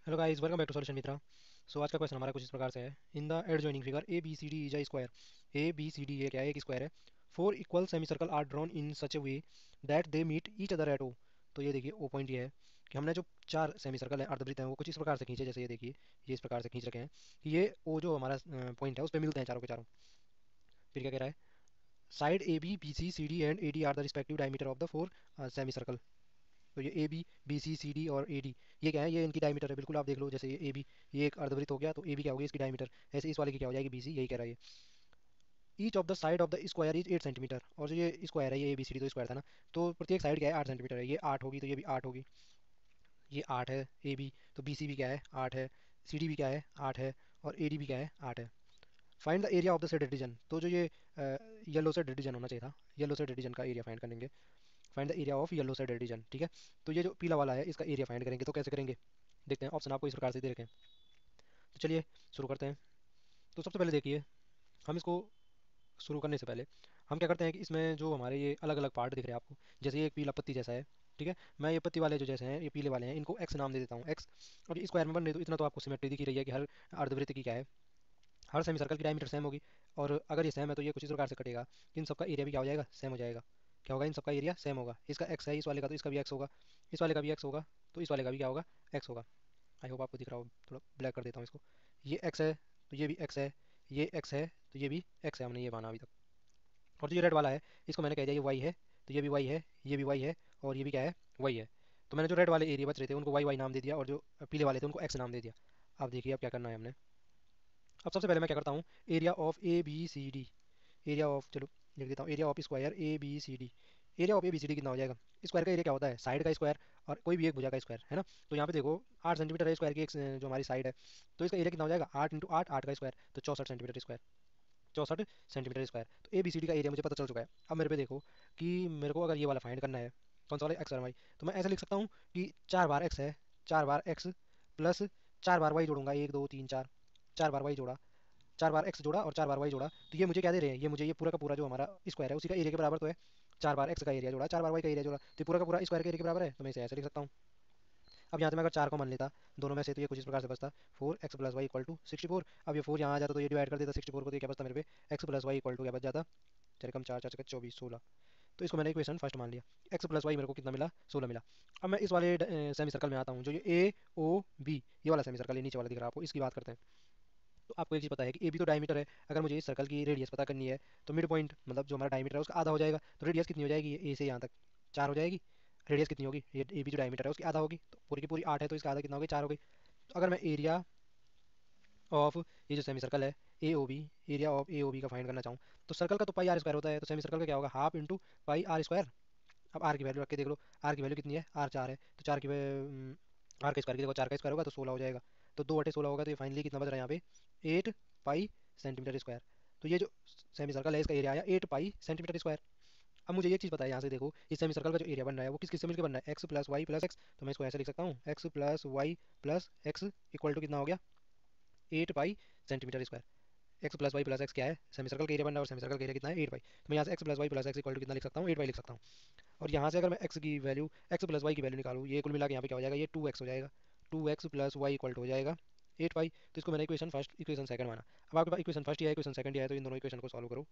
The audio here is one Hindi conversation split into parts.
Hello guys, welcome back to solution Mitra. So आज का क्वेश्चन हमारा कुछ इस प्रकार से है। In the adjoining figure A B C D is a square. A B C D ये क्या है? एक स्क्वायर है। Four equal semi circle are drawn in such a way that they meet each other at O. तो ये देखिए, ओ पॉइंट ये है कि हमने जो चार सेमी सर्कल है अर्धवृत्त हैं वो कुछ इस प्रकार से खींचे। जैसे ये देखिए, ये इस प्रकार से खींच रखे हैं कि ये ओ जो हमारा पॉइंट है उस पर मिलते हैं चारों के चारों। फिर क्या कह रहा है? Side A B B C C D and A D are the respective diameter of the four semi circle. तो ये A B B C C D और ए डी ये क्या है? ये इनकी डायमीटर है। बिल्कुल आप देख लो, जैसे ये ए बी, ये एक अर्धवृत्त हो गया तो ए बी क्या होगी? इसकी डायमीटर। ऐसे इस वाले की क्या हो जाएगी? B C. यही कह रहा है ये। Each of the side of the square is 8 centimetre. और जो ये स्क्वायर है, ये ए बी सी डी तो स्क्वायर था ना, तो प्रत्येक साइड क्या है? 8 सेंटीमीटर है। ये 8 होगी तो ये भी 8 होगी। ये 8 है ए बी, तो बी सी भी क्या है? 8 है। सी डी भी क्या है? 8 है। और ए डी भी क्या है? 8 है। Find the area of the shaded division. तो जो ये येलो सेड डिवीजन होना चाहिए था, येलो सेड डिवीजन का एरिया फाइंड करेंगे। Find the area of yellow shaded division, ठीक है। तो ये जो पीला वाला है इसका एरिया फाइंड करेंगे। तो कैसे करेंगे? देखते हैं, ऑप्शन आपको इस प्रकार से दे रखे हैं। तो चलिए शुरू करते हैं। तो सबसे पहले देखिए, हम इसको शुरू करने से पहले हम क्या करते हैं कि इसमें जो हमारे ये अलग अलग पार्ट दिख रहे हैं आपको, जैसे ये एक पीला पत्ती जैसा है, ठीक है। मैं ये पत्ती वाले जो जैसे हैं, ये पीले वाले हैं, इनको एक्स नाम दे देता हूँ, एक्स। और ये स्क्वायर में बन रहे तो इतना तो आपको सिमेट्री दिख ही रही है कि हर अर्धवृत्त की क्या है, हर सेमी सर्कल की डायमीटर सेम होगी। और अगर ये सेम है तो ये कुछ इस प्रकार से कटेगा कि इन सबका एरिया भी क्या हो जाएगा? सेम हो जाएगा। क्या होगा? इन सबका एरिया सेम होगा। इसका एक्स है इस वाले का, तो इसका भी एक्स होगा। इस वाले का भी एक्स होगा, तो इस वाले का भी क्या होगा? एक्स होगा। आई होप आपको दिख रहा हो। थोड़ा ब्लैक कर देता हूँ इसको। ये एक्स है तो ये भी एक्स है, ये एक्स है तो ये भी एक्स है, हमने ये माना अभी तक। और जो ये रेड वाला है, इसको मैंने कह दिया ये वाई है, तो ये भी वाई है, ये भी वाई है, और ये भी क्या है? वाई है। तो मैंने जो रेड वाले एरिया बच रहे थे उनको वाई वाई नाम दे दिया, और जो पीले वाले थे उनको एक्स नाम दे दिया। अब देखिए अब क्या करना है हमने। अब सबसे पहले मैं क्या करता हूँ, area of A B C D, area of, चलो लिख देता हूँ, area of square A B C D. Area of A B C D कितना हो जाएगा? स्क्वायर का एरिया क्या होता है? साइड का स्क्वायर और कोई भी एक भुजा का स्क्वायर, है ना। तो यहाँ पे देखो 8 सेंटीमीटर है स्क्वायर की एक जो हमारी साइड है, तो इसका एरिया कितना हो जाएगा? 8 इंटू 8, 8 का स्क्वायर, तो 64 सेंटीमीटर स्क्वायर। 64 centimetre square. तो ए बी सी डी का एरिया मुझे पता चल चुका है। अब मेरे पे देखो कि मेरे को अगर ये वाला फाइंड करना है, कौन सा वाला? एक्स और वाई। तो मैं ऐसा लिख सकता हूँ कि 4 बार एक्स है, 4 बार एक्स प्लस 4 बार वाई जोड़ूंगा, 1 2 3 4, 4 बार वाई जोड़ा, 4 बार एक्स जोड़ा और 4 बार वाई जोड़ा, तो ये मुझे क्या दे रहे हैं? ये मुझे ये पूरा का पूरा जो हमारा स्क्वायर है उसी का एरिया के बराबर तो है। 4 बार एक्स का एरिया जोड़ा, 4 बार वाई का एरिया जोड़ा, तो ये पूरा का पूरा स्क्वायर के एरिया के बराबर है। तो मैं इसे ऐसे लिख सकता हूँ। अब यहाँ से मैं अगर 4 को मान लेता दोनों में से, तो ये कुछ इस प्रकार से बचता, 4x + y = 64। अब ये 4 यहाँ आ जाता तो ये डिवाइड कर देता 64 को, तो ये क्या बचता मेरे पे? x + y = क्या बच जाता? 4 कम 4 4 24 16। तो इसको मैंने इक्वेशन फर्स्ट मान लिया। एक्स प्लस वाई मेरे को कितना मिला? 16 मिला। अब मैं इस वाले सेमी सर्कल में आता हूँ, जो ये ए ओ बी, ये वाला सेमी सर्कल है नीचे वाला दिख रहा है आपको, इसकी बात करते हैं। तो आपको एक चीज़ पता है कि ए बी तो डायमीटर है। अगर मुझे इस सर्कल की रेडियस पता करनी है, तो मिड पॉइंट मतलब जो हमारा डायमीटर है उसका आधा हो जाएगा। तो रेडियस कितनी हो जाएगी? ए से यहाँ तक 4 हो जाएगी। रेडियस कितनी होगी? ये ए बी जो डायमीटर है उसकी आधा होगी, तो पूरी की पूरी 8 है, तो इसका आधा कितना हो गया? 4 हो गई। तो अगर मैं एरिया ऑफ ये जो सेमी सर्कल है A O B, area of A O B का फाइंड करना चाहूँ, तो सर्कल का तो पाई आर स्क्वायर होता है, तो सेमी सर्कल का क्या होगा? Half into pi r square. अब आर की वैल्यू रख के देख लो, आर की वैल्यू कितनी है? आर 4 है, तो चार की आर का स्क्वायर की देखो, 4 का स्क्वायर होगा तो 16 हो जाएगा। तो 2/16 होगा, तो ये फाइनली कितना बच रहा है यहाँ पे? 8 पाई सेंटीमीटर स्क्वायर। तो ये जो सेमी सर्कल है इसका एरिया आया 8 पाई सेंटीमीटर स्क्वायर। अब मुझे ये चीज़ पता है यहाँ से देखो, इस सेमी सर्कल का जो एरिया बन रहा है वो किस किस से मिलकर बन रहा है? X plus y plus x. तो मैं इसको ऐसे लिख सकता हूँ, x plus y plus x equal to कितना हो गया? 8 pi centimetre square. X plus y plus x क्या है? सेमी सर्कल का एरिया बन रहा है, और सेमी सर्कल का एरिया कितना है? 8 पाई। तो मैं यहाँ से x plus y plus x equal to कितना लिख सकता हूँ? 8 पाई लिख सकता हूँ। और यहाँ से अगर मैं एक्स की वैल्यू, एक्स प्लस वाई की वैल्यू निकालूँ, ये कुल मिला के यहाँ पे क्या हो जाएगा? ये 2x हो जाएगा। 2x plus y equal to हो जाएगा 8 पाई। तो इसको मैंने इक्वेशन फर्स्ट इक्वेशन सेकंड माना। अब आपके पास इक्वेशन फर्स्ट ही है, इक्वेशन सेकंड ही है, तो इन दोनों इक्वेशन को सॉल्व करो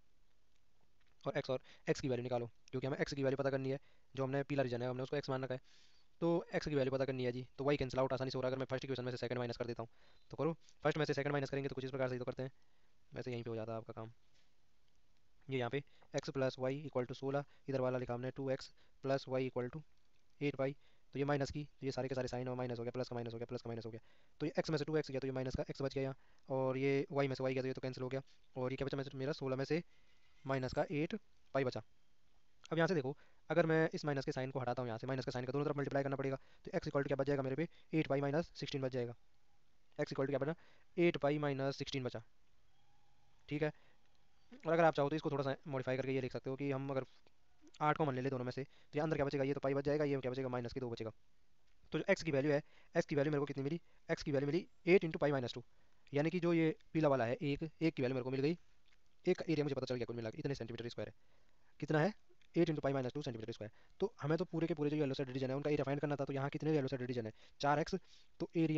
और एक्स की वैल्यू निकालो, क्योंकि हमें एक्स की वैल्यू पता करनी है। जो हमने पीला रीजन है हमने उसको एक्स मान रखा है, तो एक्स की वैल्यू पता करनी है जी। तो वाई कैंसिल आउट आसानी से हो रहा है। अगर मैं फर्स्ट इक्वेशन में से सेकंड माइनस कर देता हूँ, तो करो। फर्स्ट में से सेकंड माइनस करेंगे तो कुछ इस प्रकार से ही तो करते हैं, वैसे यहीं पे हो जाता है आपका काम। ये यहाँ पे x plus y equal to 16, इधर वाला लिखा हमने 2x plus y equal to 8 pi. तो ये माइनस की, तो ये सारे के सारे साइन और माइनस हो गया, प्लस का माइनस हो गया, प्लस का माइनस हो गया। तो ये एक्स में से 2x गया, तो ये माइनस का एक्स बच गया यहाँ। और ये वाई में से वाई गया, तो ये तो कैंसिल हो गया। और ये क्या बचा मेरा? 16 में से माइनस का 8 पाई बचा। अब यहाँ से देखो, अगर मैं इस माइनस के साइन को हटाता हूँ, यहाँ से माइनस का साइन का दोनों तरफ मल्टीप्लाई करना पड़ेगा, तो एक्स इक्वल टू क्या बच जाएगा मेरे पे? 8 पाई - 16 बच जाएगा। एक्स इक्वल टू क्या बना? 8 पाई - 16 बचा, ठीक है। और अगर आप चाहो तो इसको थोड़ा सा मॉडिफाई करके ये लिख सकते हो कि हम अगर 8 को मान ले दोनों में से, तो ये अंदर क्या बचेगा? ये तो पाई बच जाएगा, ये क्या बचेगा? माइनस की 2 बचेगा। तो जो एक्स की वैल्यू है, एक्स की वैल्यू मेरे को कितनी मिली? एक्स की वैल्यू मिली 8 × पाई - 2। यानी कि जो ये पीला वाला है, एक एक की वैल्यू मेरे को मिल गई। एक का एरिया मुझे पता चल गया कुल मिला के इतने सेंटीमीटर स्क्वायर है। कितना है? 8 × पाई - 2 सेंटीमीटर स्क्वायर। तो हमें तो पूरे के पूरे जो येलो साइड रीजन है उनका एरिया फाइंड करना था। तो यहाँ कितने येलो साइड रीजन है? 4x। तो area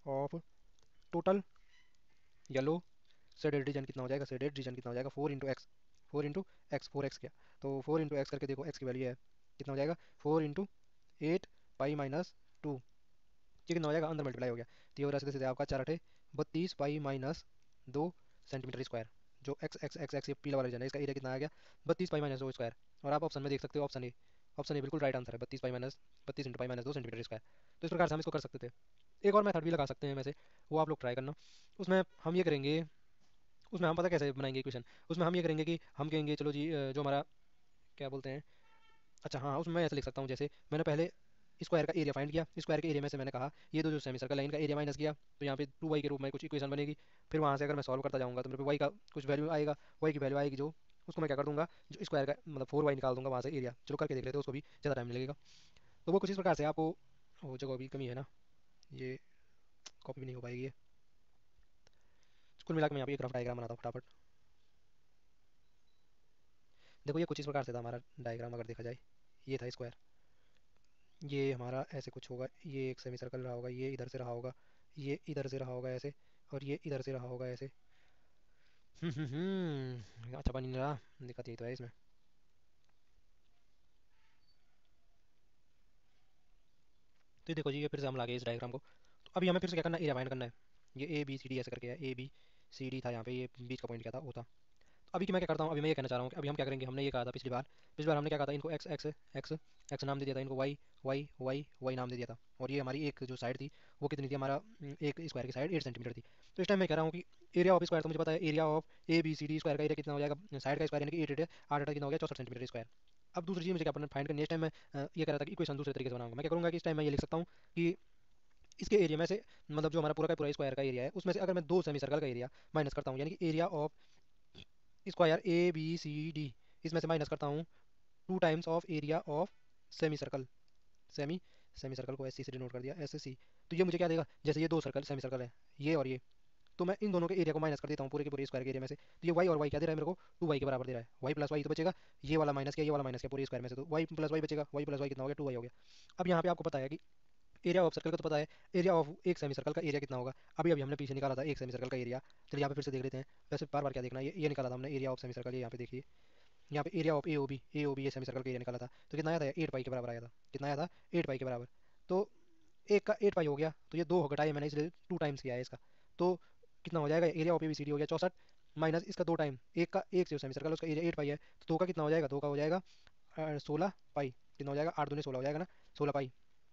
of total yellow shaded region कितना हो जाएगा, शेडेड रीजन कितना हो जाएगा 4 into x, 4 into x, 4 x किया तो 4 इंटू एक्स करके देखो एक्स की वैल्यू है कितना हो जाएगा 4 इंटू 8 पाई माइनस 2, ये कितना हो जाएगा अंदर मल्टीप्लाई हो गया तो ये हो रहा है सीधे सीधे आपका 4 8 32 पाई माइनस 2 सेंटीमीटर स्क्वायर। जो एक्स एक्स एक्स एक्स ये पीला वाला रीजन है इसका एरिया कितना आ गया 32 पाई माइनस 2 स्क्वायर। और आप ऑप्शन में देख सकते हो ऑप्शन ए बिल्कुल राइट आंसर है 32 into pi minus 2 centimetre square. तो इस प्रकार से हम इसको कर सकते थे। एक और मेथड भी लगा सकते हैं वैसे, वो आप लोग ट्राई करना। उसमें हम ये करेंगे, उसमें हम पता कैसे बनाएंगे इक्वेशन, उसमें हम ये करेंगे कि हम कहेंगे चलो जी जो हमारा क्या बोलते हैं, अच्छा हाँ उसमें मैं ऐसे लिख सकता हूँ जैसे मैंने पहले स्क्वायर का एरिया फाइंड किया, स्क्वायर के एरिया में से मैंने कहा ये दो जो सेमी सर्कल है इनका एरिया माइनस किया तो यहाँ पे 2y के रूप में कुछ इक्वेशन बनेगी। फिर वहाँ से अगर मैं सॉल्व करता जाऊँगा तो मेरे को y का कुछ वैल्यू आएगा, y की वैल्यू आएगी जो उसको मैं क्या कर दूंगा जो स्क्वायर का मतलब 4y निकाल दूंगा वहाँ से एरिया। चलो करके देख लेते हैं, उसको भी ज़्यादा टाइम लगेगा। तो वो कुछ इस प्रकार से आपको, वो जगह भी कमी है ना, ये कॉपी भी नहीं हो पाएगी ये। कुल मिला के मैं यहाँ पे एक रफ डायग्राम बनाता हूँ फटाफट। देखो ये कुछ इस प्रकार से था हमारा डायग्राम, अगर देखा जाए ये था स्क्वायर, ये हमारा ऐसे कुछ होगा, ये एक सेमी सर्कल रहा होगा, ये इधर से रहा होगा, ये इधर से रहा होगा ऐसे, और ये इधर से रहा होगा ऐसे। अच्छा बन नहीं रहा, दिक्कत यही तो है इसमें। तो ये देखो जी ये फिर से हम ला गए इस डायग्राम को। तो अभी हमें फिर से क्या करना है, एरिया फाइंड करना है। ये ए बी सी डी ऐसे करके है, ए बी सी डी था यहाँ पे, ये बीच का पॉइंट क्या था ओ था। अभी मैं क्या करता हूँ, अभी मैं ये कहना चाह रहा हूँ कि अभी हम क्या करेंगे, हमने ये कहा था पिछली बार हमने क्या कहा था, इनको एक्स एक्स एक्स एक्स नाम दे दिया था, इनको वाई वाई वाई वाई नाम दे दिया था। और ये हमारी एक जो साइड थी वो कितनी थी, हमारा एक स्क्वायर की साइड 8 सेंटीमीटर थी। तो इस टाइम मैं कह रहा हूँ कि एरिया ऑफ स्क्वायर तो मुझे पता है, area of A B C D square का एरिया कितना हो जाएगा, साइड का स्क्वायर यानी कि 8 8 8 8 कितना हो गया 64 सेंटीमीटर स्क्वायर। अब दूसरी चीज़ मुझे क्या फाइंड करनी है, इस टाइम मैं ये कह रहा था कि इक्वेशन दूसरे तरीके से बनाऊंगा। मैं क्या करूँगा कि इस टाइम मैं ये लिख सकता हूँ कि इसके एरिया में से मतलब जो हमारा पूरा का पूरा स्क्वायर का एरिया है उसमें से अगर मैं दो सेमी सर्कल का एरिया माइनस करता हूँ, यानी कि area of square A B C D, इसमें से माइनस करता हूँ 2 times of area of semi circle, semi semi circle को एस सी से डिनोट कर दिया एस सी। तो ये मुझे क्या देगा, जैसे ये दो सर्कल सेमी सर्कल है ये और ये, तो मैं इन दोनों के एरिया को माइनस कर देता हूँ पूरे के पूरे स्क्वायर के एरिया में से। तो ये वाई और वाई क्या दे रहा है मेरे को, 2y के बराबर दे रहा है। वाई प्लस वाई तो बचेगा, ये वाला माइनस किया ये वाला माइनस किया पूरे स्क्वायर में से, तो वाई प्लस वाई बचेगा, वाई प्लस वाई कितना हो गया 2y हो गया। अब यहाँ पे आपको पता है कि एरिया ऑफ सर्कल का तो पता है, एरिया ऑफ एक सेमी सर्कल का एरिया कितना होगा। अभी अभी हमने पीछे निकाला था एक सेमी सर्कल का एरिया, चलिए यहाँ पे फिर से देख लेते हैं। वैसे बार बार क्या देखना है, ये निकाला था हमने एरिया ऑफ सेमी सर्कल, ये यहाँ पे देखिए, यहाँ पे area of A O B ये सेमी सर्कल का एरिया निकाला था तो कितना आया था 8 पाई के बराबर आया था, कितना आया था 8 पाई के बराबर। तो एक का 8 पाई हो गया तो ये दो घटाए मैंने इसलिए 2 टाइम्स किया है इसका। तो कितना हो जाएगा, area of A B C D हो गया 64 माइनस इसका 2 टाइम, एक का एक से सेमी सर्कल उसका एरिया 8 पाई है, तो दो का कितना हो जाएगा, दो का हो जाएगा 16 पाई, कितना हो जाएगा 8 दूनी 16 हो जाएगा ना, 16 पाई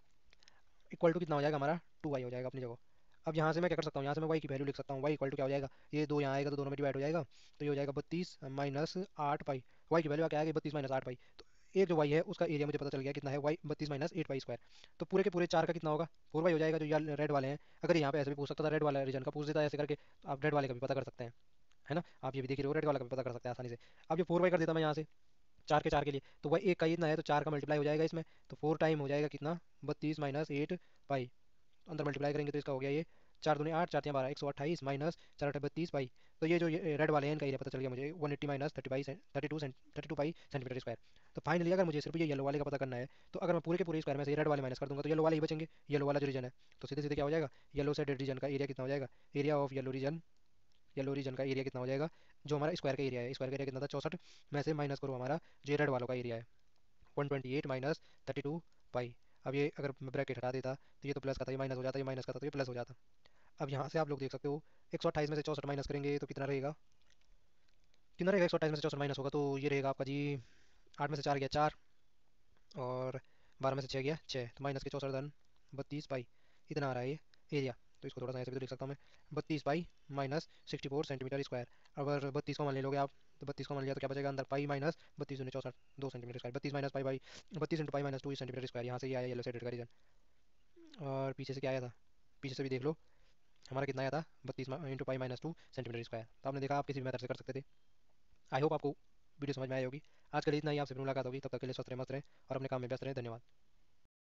इक्वल टू कितना हो जाएगा हमारा 2y हो जाएगा अपनी जगह। अब यहाँ से मैं क्या कर सकता हूँ, यहाँ से मैं y की वैल्यू लिख सकता हूँ, y इक्वल टू क्या हो जाएगा, ये दो यहाँ आएगा तो दोनों में डिवाइड हो जाएगा, तो ये हो जाएगा 32 - 8 पाई। y की वैल्यू क्या आ गई 32 - 8 पाई। तो एक जो y है उसका एरिया मुझे पता चल गया कितना है, y 32 - 8 पाई स्क्वायर। तो पूरे के पूरे चार का कितना होगा 4y हो जाएगा, जो यार रेड वाले हैं। अगर यहाँ पे ऐसे भी पूछ सकता था, रेड वाला रीजन का पूछ देता है ऐसे करके, तो आप रेड वाले का भी पता कर सकते हैं, है ना, आप ये भी देख रहे हो रेड वाला का भी पता कर सकते हैं आसानी से। अब ये 4y कर देता मैं यहाँ से चार के चार के लिए, तो वह एक का ही इतना है तो चार का मल्टीप्लाई हो जाएगा इसमें, तो 4 टाइम हो जाएगा कितना 32 - 8 पाई। अंदर मल्टीप्लाई करेंगे तो इसका हो गया ये 4 दूनी 8 4 12 128 माइनस 4 - 8 32 पाई। तो ये जो ये रेड वाले हैं इनका एरिया पता चल गया मुझे 180 माइनस 32 पाई सेंटीमीटर स्क्वायर। तो फाइनली अगर मुझे सिर्फ ये येलो वाले का पता करना है, तो अगर मैं पूरे के पूरे स्क्वायर में से रेड वाले माइनस कर दूंगा तो येलो वाले ही बचेंगे, येलो वाला जो रीजन है। तो सीधे सीधे क्या हो जाएगा, येलो से रेड रीजन का एरिया कितना हो जाएगा, एरिया ऑफ येलो रीजन का एरिया कितना हो जाएगा, जो हमारा स्क्वायर का एरिया है, स्क्वायर का एरिया कितना था 64 में से माइनस करो हमारा जो रेड वालों का एरिया है 128 माइनस 32 पाई। अब ये अगर मैं ब्रैकेट हटा देता तो ये तो प्लस का था, ये माइनस हो जाता, ये माइनस का था तो ये प्लस हो जाता। अब यहाँ से आप लोग देख सकते हो 128 में से 64 माइनस करेंगे तो कितना रहेगा, कितना रहेगा 128 में से 64 माइनस होगा तो ये रहेगा आपका जी 8 में से 4 गया 4, और 12 में से 6 गया 6, तो माइनस के 64 - 32 पाई इतना आ रहा है ये एरिया। तो इसको थोड़ा सा ऐसे भी तो लिख सकता हूँ मैं 32 पाई माइनस 64 सेंटीमीटर स्क्वायर। अगर 32 को मान ले लोगे आप, तो 32 को मान लिया तो क्या बचेगा अंदर pi minus 32 × 64 2 centimetre square, 32 - pi by 32 × pi - 2 centimetre square. यहाँ से ये आया येलो साइड का रीजन। और पीछे से क्या आया था, पीछे से भी देख लो हमारा कितना आया था 32 × पाई - 2 सेंटीमीटर स्क्वायर। तो आपने देखा आप किसी भी मेथड से कर सकते थे। आई होप आपको वीडियो समझ में आई होगी। आज के लिए इतना ही, आपसे फिर मुलाकात होगी, तब तक के लिए स्वस्थ रहें मस्त रहें और अपने काम में व्यस्त रहें। धन्यवाद।